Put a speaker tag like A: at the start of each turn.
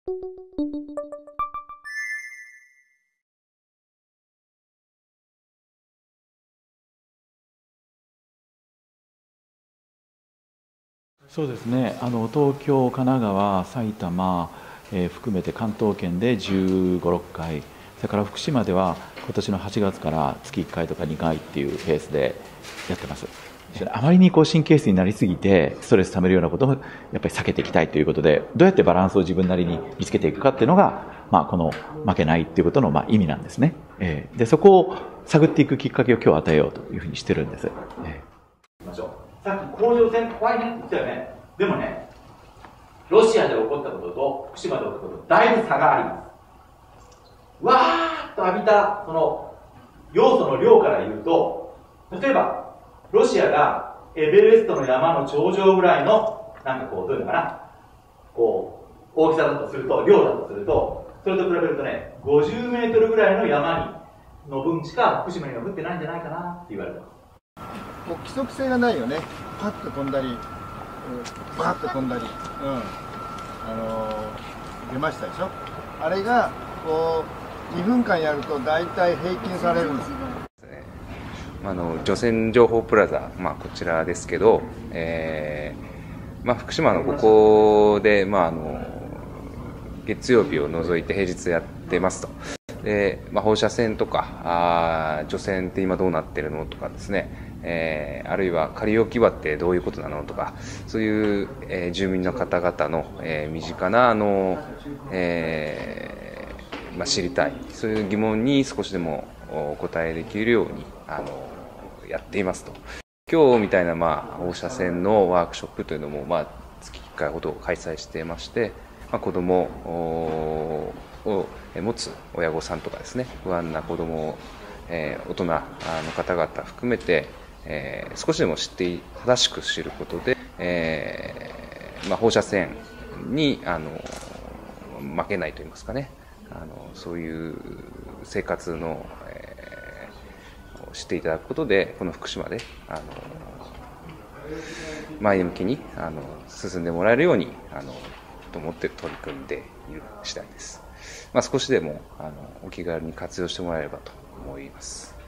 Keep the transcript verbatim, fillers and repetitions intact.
A: そうですね、あの東京、神奈川、埼玉、えー含めて関東圏でじゅうご、ろっかい、それから福島では今年のはちがつから月いっかいとかにかいっていうペースでやってます。あまりにこう神経質になりすぎてストレス溜めるようなこともやっぱり避けていきたいということで、どうやってバランスを自分なりに見つけていくかっていうのが、まあ、この負けないっていうことのまあ意味なんですね。えーでそこを探っていくきっかけを今日与えようというふうにしてるんです。えーましょう。さっき甲状腺怖いねって言ったよね。でもね、ロシアで起こったことと福島で起こったことだいぶ差があります。わーっと浴びたその要素の量から言うと、例えばロシアがエベレストの山の頂上ぐらいのなんかこうどういうのかな、こう大きさだとすると、量だとすると、それと比べるとね、ごじゅうメートルぐらいの山にの分しか福島には降ってないんじゃないかなって言われてます。
B: こう規則性がないよね。パッと飛んだり、うん、バーッと飛んだり、うん、あのー、出ましたでしょ。あれがこうにふんかんやると大体平均されるんです。
C: あの除染情報プラザ、まあ、こちらですけど、えーまあ、福島のここで、まあ、あの月曜日を除いて平日やってますと。で、まあ、放射線とかあ除染って今どうなってるのとかですね、えー、あるいは仮置き場ってどういうことなのとか、そういう、えー、住民の方々の、えー、身近なあの、えーまあ、知りたい、そういう疑問に少しでもお答えできるようにあのやっていますと。今日みたいな、まあ、放射線のワークショップというのも、まあ、月いっかいほど開催していまして、まあ、子供を持つ親御さんとかですね、不安な子供を、えー、大人の方々含めて、えー、少しでも知って正しく知ることで、えーまあ、放射線にあの負けないといいますかね、あのそういう生活の、えー、を知っていただくことで、この福島であの前向きにあの進んでもらえるようにあのと思って取り組んでいる次第です。まあ、少しでもあのお気軽に活用してもらえればと思います。